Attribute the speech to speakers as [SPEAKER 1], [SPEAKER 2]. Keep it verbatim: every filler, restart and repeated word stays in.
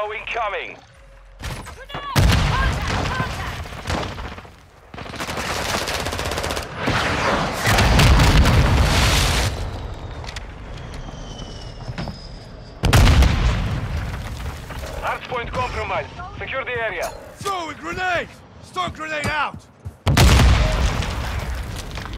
[SPEAKER 1] Hostile incoming. Hardpoint compromised. Secure the area.
[SPEAKER 2] Throw a grenade! Stun grenade out!